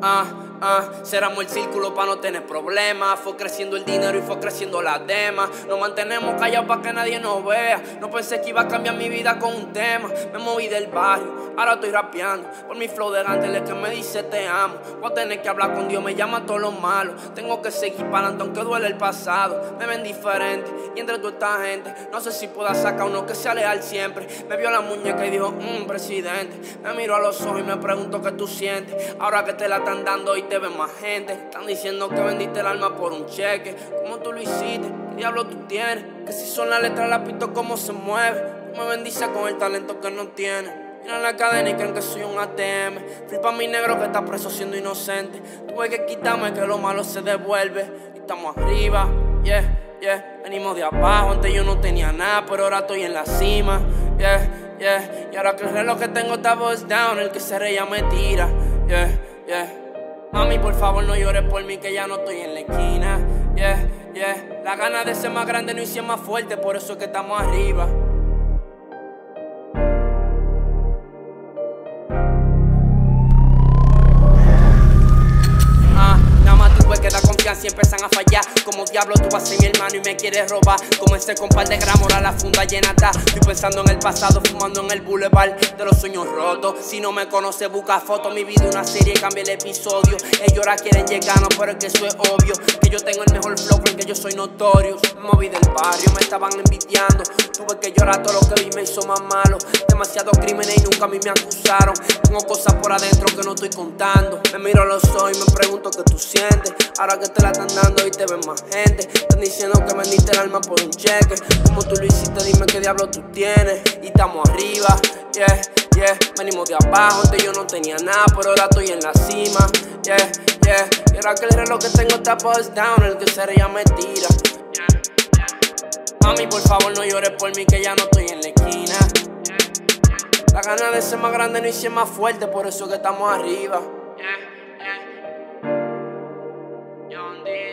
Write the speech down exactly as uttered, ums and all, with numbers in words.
Ah, ah, cerramos el círculo para no tener problemas. Fue creciendo el dinero y fue creciendo la dema. Nos mantenemos callados para que nadie nos vea. No pensé que iba a cambiar mi vida con un tema. Me moví del barrio, ahora estoy rapeando por mi flow de Gantel que me dice te amo. Voy a tener que hablar con Dios, me llama todos los malos. Tengo que seguir para adelante aunque duele el pasado. Me ven diferente y entre toda esta gente no sé si pueda sacar uno que sea leal siempre. Me vio la muñeca y dijo, mmm, presidente. Me miró a los ojos y me preguntó qué tú sientes. Ahora que te la están dando y te ven más gente. Están diciendo que vendiste el alma por un cheque. ¿Cómo tú lo hiciste? ¿Qué diablo tú tienes? Que si son las letras la pito cómo se mueve. Tú me bendices con el talento que no tienes. Miran la cadena y creen que soy un A T M. Flipa mi negro que está preso siendo inocente. Tuve que quitarme que lo malo se devuelve. Y estamos arriba, yeah, yeah. Venimos de abajo, antes yo no tenía nada, pero ahora estoy en la cima, yeah, yeah. Y ahora que el reloj que tengo está bust down, el que se reía me tira, yeah, yeah. Mami, por favor no llores por mí que ya no estoy en la esquina, yeah, yeah. La gana de ser más grande no hice más fuerte, por eso es que estamos arriba. Que da confianza y empiezan a fallar. Como diablo tú vas a ser mi hermano y me quieres robar. Comencé con par de gramos, ahora la funda llena está. Estoy pensando en el pasado, fumando en el boulevard de los sueños rotos. Si no me conoces busca fotos, mi vida una serie, cambia el episodio. Ellos ahora quieren llegar, no, pero es que eso es obvio. Que yo tengo el mejor flow, porque yo soy notorio. Me moví del barrio, me estaban envidiando. Tuve que llorar, todo lo que vi me hizo más malo. Demasiados crímenes y nunca a mí me acusaron. Tengo cosas por adentro que no estoy contando. Me miro a los ojos y me pregunto qué tú sientes. Ahora que te la están dando y te ven más gente. Están diciendo que vendiste el alma por un cheque. Como tú lo hiciste, dime qué diablo tú tienes. Y estamos arriba, yeah, yeah. Venimos de abajo, antes yo no tenía nada, pero ahora estoy en la cima, yeah, yeah. Y ahora que el reloj que tengo está bust down, el que se reía me tira, yeah, yeah. Mami, por favor no llores por mí que ya no estoy en la esquina, yeah, yeah. La gana de ser más grande no hice más fuerte, por eso que estamos arriba, yeah, yeah. John D.